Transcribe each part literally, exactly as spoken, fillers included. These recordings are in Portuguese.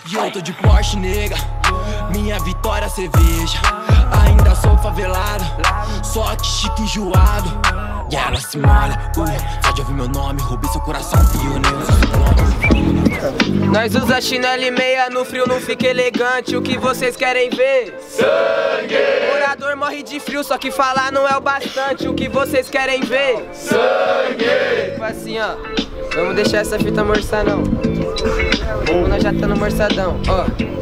E eu tô de Porsche, nega, minha vitória cerveja. Ainda sou favelado, só que chique enjoado. E ela se molha, uh, só de ouvir meu nome, roubei seu coração e eu nem uso. Nós usa chinelo e meia, no frio não fica elegante. O que vocês querem ver? Sangue! Morador morre de frio, só que falar não é o bastante. O que vocês querem ver? Sangue! Tipo assim, ó, vamos deixar essa fita morçar não. Nós já tá no morçadão, ó.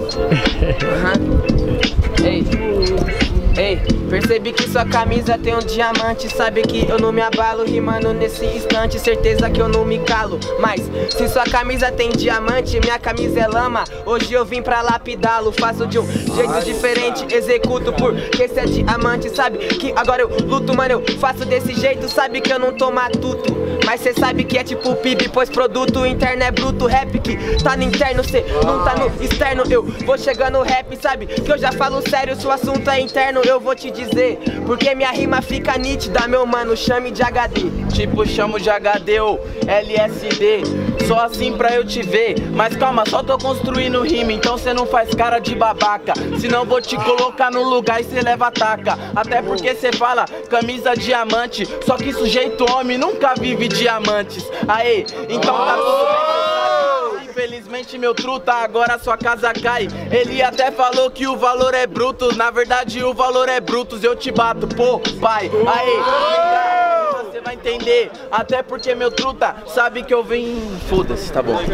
Uhum. Ei, ei, percebi que sua camisa tem um diamante. Sabe que eu não me abalo rimando nesse instante. Certeza que eu não me calo. Mas se sua camisa tem diamante, minha camisa é lama. Hoje eu vim pra lapidá-lo. Faço de um jeito diferente, executo porque esse é diamante. Sabe que agora eu luto, mano, eu faço desse jeito. Sabe que eu não tô matuto, mas cê sabe que é tipo P I B, pois produto interno é bruto. Rap que tá no interno, cê não tá no externo. Eu vou chegando no rap, sabe que eu já falo sério. Se o assunto é interno, eu vou te dizer, porque minha rima fica nítida, meu mano, chame de H D. Tipo, chamo de H D ou L S D, só assim pra eu te ver. Mas calma, só tô construindo rima, então cê não faz cara de babaca. Senão vou te colocar no lugar e cê leva a taca. Até porque cê fala camisa diamante, só que sujeito homem nunca vive diamantes. Aê, então tá tudo bem. Infelizmente meu truta, agora sua casa cai. Ele até falou que o valor é bruto, na verdade o valor é brutos. Eu te bato, pô, pai, aê, você vai entender. Até porque meu truta sabe que eu venho... Foda-se, tá bom.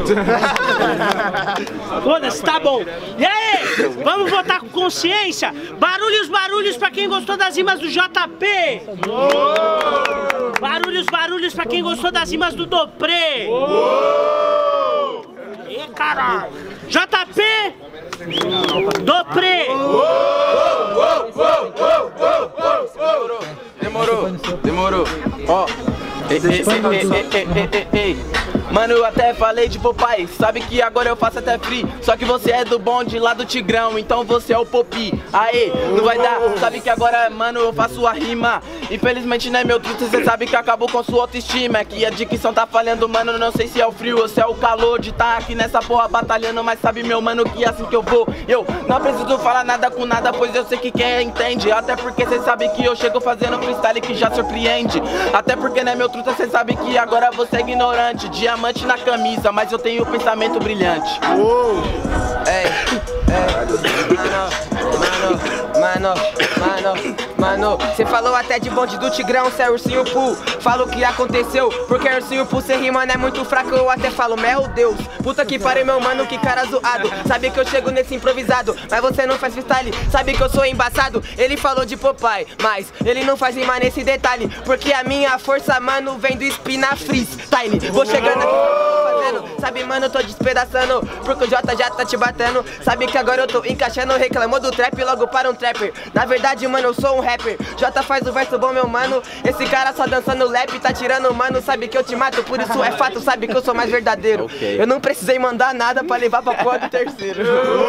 Foda-se, tá bom. E aí, vamos votar com consciência? Barulhos, barulhos pra quem gostou das rimas do J P. Barulhos, barulhos pra quem gostou das rimas do Dopré. E caralho! J P! Dopré! Demorou, demorou. Ó, ei, ei, ei, ei, ei, ei. Mano, eu até falei de Popeye, sabe que agora eu faço até free. Só que você é do bonde lá do Tigrão, então você é o Popi. Aê, não vai dar, sabe que agora, mano, eu faço a rima. Infelizmente, né, meu truto, você sabe que acabou com sua autoestima. É que a dicção tá falhando, mano, não sei se é o frio ou se é o calor de tá aqui nessa porra batalhando. Mas sabe, meu mano, que é assim que eu vou. Eu não preciso falar nada com nada, pois eu sei que quem entende. Até porque cê sabe que eu chego fazendo freestyle que já surpreende. Até porque, né, meu truta, cê sabe que agora você é ignorante. Diamante na camisa, mas eu tenho o pensamento brilhante. Uou. Ei, ei, mano, mano, mano, mano, cê falou até de bonde do Tigrão, cê é ursinho Poo. Fala o que aconteceu, porque ursinho Poo cê rima não é muito fraco. Eu até falo, meu Deus, puta que pariu, meu mano, que cara zoado. Sabe que eu chego nesse improvisado, mas você não faz freestyle. Sabe que eu sou embaçado, ele falou de Popeye, mas ele não faz rima nesse detalhe, porque a minha força, mano, vem do Spina Freestyle. Vou chegando aqui, fazendo, sabe, mano, eu tô despedaçando, porque o J já tá te batendo. Sabe que agora eu tô encaixando, reclamou do trap logo para um trapper. Na verdade, mano, eu sou um rapper. J faz o verso bom, meu mano. Esse cara só dançando lap, tá tirando, mano. Sabe que eu te mato, por isso é fato, sabe que eu sou mais verdadeiro. Okay. Eu não precisei mandar nada pra levar pra porra do terceiro.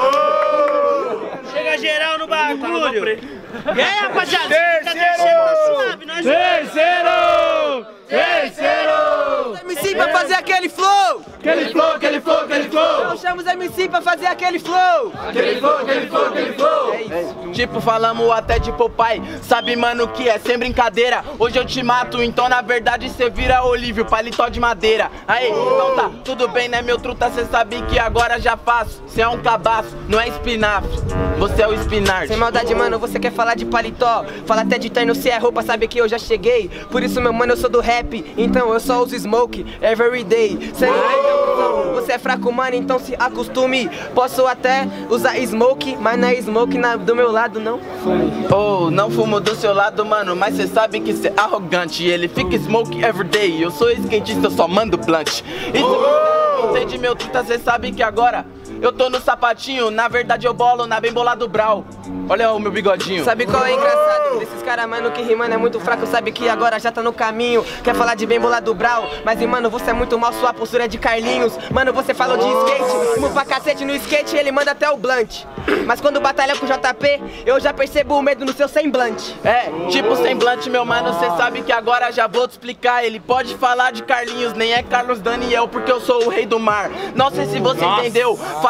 Chega geral no bagulho. E aí, rapaziada? Terceiro! Suave, nós Terceiro! Terceiro! M C pra fazer aquele flow! Aquele flow, aquele flow, aquele flow! Não chama os M C pra fazer aquele flow! Aquele flow, aquele flow, aquele flow! É isso. Tipo, falamos até de Popeye, sabe, mano, que é sem brincadeira. Hoje eu te mato, então na verdade cê vira Olívio, paletó de madeira. Aí, então tá, tudo bem, né, meu truta, cê sabe que agora já faço. Cê é um cabaço, não é espinafre, você é o espinarte. Sem maldade, mano, você quer falar de paletó, fala até de terno, se é roupa, sabe que eu já cheguei. Por isso, meu mano, eu sou do rap, então eu só uso smoke everyday. Sem você é fraco, mano, então se acostume. Posso até usar smoke, mas não é smoke na, do meu lado, não fume. Oh, não fumo do seu lado, mano, mas cê sabe que cê é arrogante. Ele fica smoke everyday, eu sou skatista, eu só mando blunt. Isso você não entende, meu truta, cê sabe que agora eu tô no sapatinho, na verdade eu bolo na bem bolado brau. Olha o meu bigodinho. Sabe qual é engraçado? Desses caras, mano, que rimando é muito fraco. Sabe que agora já tá no caminho. Quer falar de bem bolado brau, mas, mano, você é muito mal, sua postura é de Carlinhos. Mano, você falou de skate, rimo pra cacete no skate, ele manda até o blunt. Mas quando batalha com o J P, eu já percebo o medo no seu semblante. É, tipo semblante, meu mano, cê sabe que agora já vou te explicar. Ele pode falar de Carlinhos, nem é Carlos Daniel, porque eu sou o rei do mar. Não sei se você Nossa. entendeu.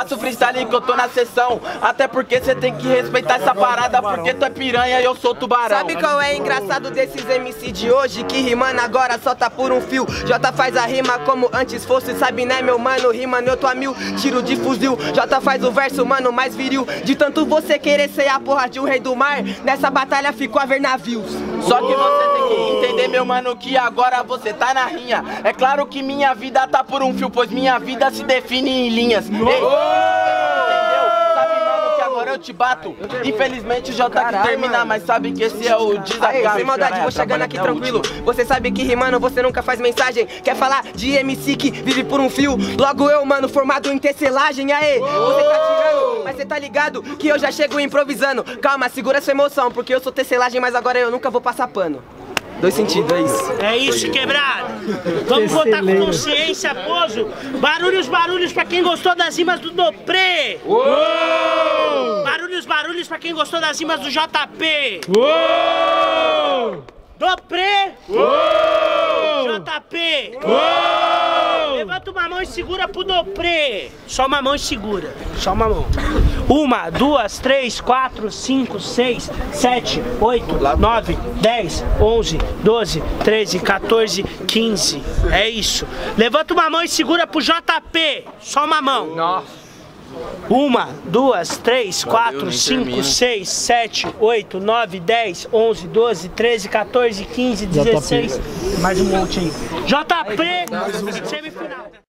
faço freestyle que eu tô na sessão. Até porque cê tem que respeitar essa parada, porque tu é piranha e eu sou tubarão. Sabe qual é engraçado desses M C de hoje? Que rimando agora só tá por um fio. J faz a rima como antes fosse, sabe né meu mano? Rimando eu tô a mil, tiro de fuzil. J faz o verso, mano, mais viril. De tanto você querer ser a porra de um rei do mar, nessa batalha ficou a ver navios. Só que você tem que entender, meu mano, que agora você tá na rinha. É claro que minha vida tá por um fio, pois minha vida se define em linhas. Ei, entendeu? Sabe, mano, que agora eu te bato. Infelizmente o J que termina, mas sabe que esse é o desafio. Sem maldade, vou chegando aqui tranquilo. Você sabe que rimando você nunca faz mensagem. Quer falar de M C que vive por um fio? Logo eu, mano, formado em tecelagem. Aê, você tá tirando, mas você tá ligado que eu já chego improvisando. Calma, segura essa emoção, porque eu sou tecelagem, mas agora eu nunca vou passar pano. Dois sentidos, é isso. É isso, quebrado. Vamos votar com consciência, pozo. Barulhos, barulhos pra quem gostou das rimas do Dopré. Uou! Barulhos, barulhos pra quem gostou das rimas do J P. Uou! Dopré. Uou! J P. Uou! Levanta uma mão e segura pro Dopré. Só uma mão e segura. Só uma mão. Uma, duas, três, quatro, cinco, seis, sete, oito, nove, dez, onze, doze, treze, quatorze, quinze. É isso. Levanta uma mão e segura pro J P. Só uma mão. Nossa. Uma, duas, três, quatro, cinco, seis, sete, oito, nove, dez, onze, doze, treze, quatorze, quinze, dezesseis. Mais um monte aí. J P, semifinal.